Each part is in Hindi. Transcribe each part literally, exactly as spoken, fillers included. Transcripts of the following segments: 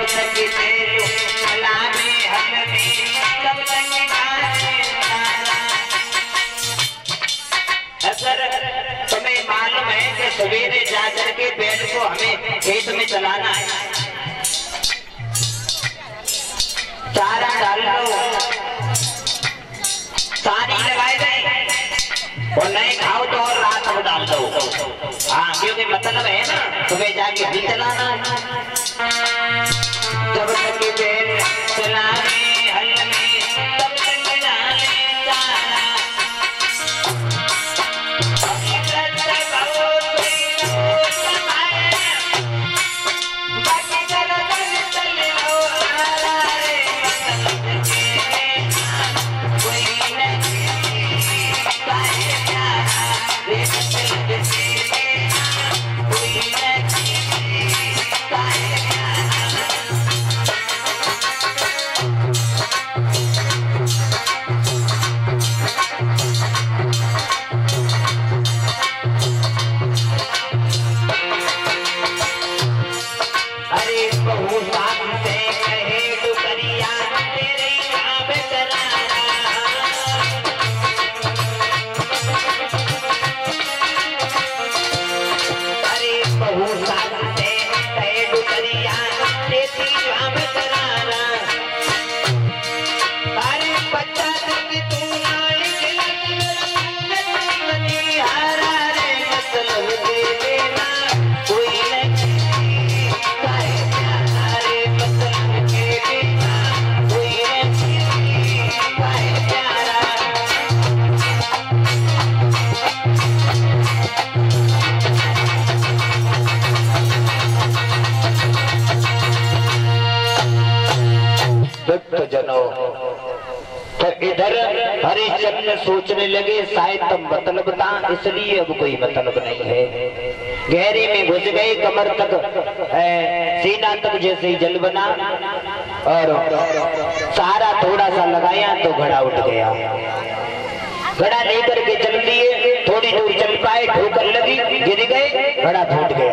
तुम्हें मालूम है कि सवेरे जाकर के पेड़ को हमें खेत में चलाना है, चारा डाल लो, सारी लगाए गए और नहीं खाओ तो और रात को डाल दो। हाँ, क्योंकि मतलब है ना तुम्हें जाके भी चलाना है। जब तक पेड़ चलाने हल में तब तक डाले चारा। तो जनो तो इधर हरिश्चंद्र सोचने लगे शायद तुम मतलब था, इसलिए अब कोई मतलब नहीं है। गहरे में घुस गए, कमर तक सीना तक जैसे ही जल बना और सहारा थोड़ा सा लगाया तो घड़ा उठ गया। घड़ा लेकर के चल दिए, थोड़ी दूर चल पाए, ठोकर लगी, गिर गए, घड़ा टूट गया।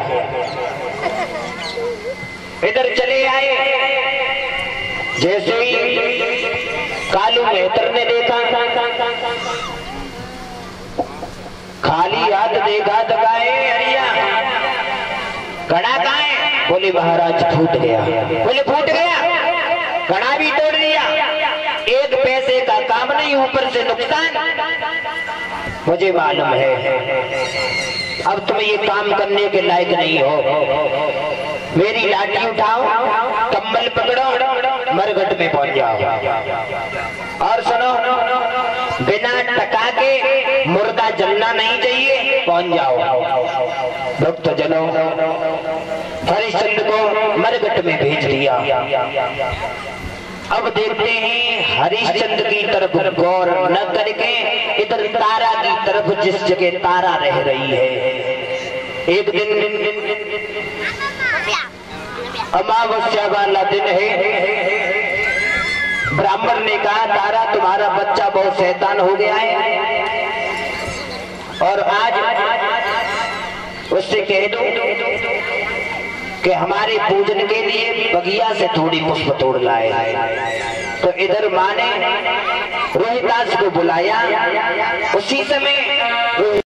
इधर चले आए, जैसे ही कालू मेहतर ने देखा, खाली हाथ देखा तो कहे अरिया घड़ा कहाँ है? बोले महाराज फूट गया। बोले फूट गया, घड़ा भी तोड़ दिया, एक पैसे का काम नहीं, ऊपर से नुकसान। मुझे मालूम है अब तुम ये काम करने के लायक नहीं हो। मेरी लाठी उठाओ, कम्बल पकड़ो, मरघट में पहुंच जाओ और सुनो, बिना टका के मुर्दा जलना नहीं चाहिए, पहुंच जाओ। भक्त जनों, हरिश्चंद्र को मरघट में भेज दिया। अब देखते हैं हरिश्चंद्र की तरफ गौर न करके इधर तारा की तरफ, जिस जगह तारा रह रही है। एक दिन अमावस्या वाला दिन है। ब्राह्मण ने कहा तारा तुम्हारा बच्चा बहुत शैतान हो गया है और आज उससे कह दो कि हमारे पूजन के लिए बगिया से थोड़ी पुष्प तोड़ लाए। तो इधर माँ ने रोहिदास को बुलाया। उसी समय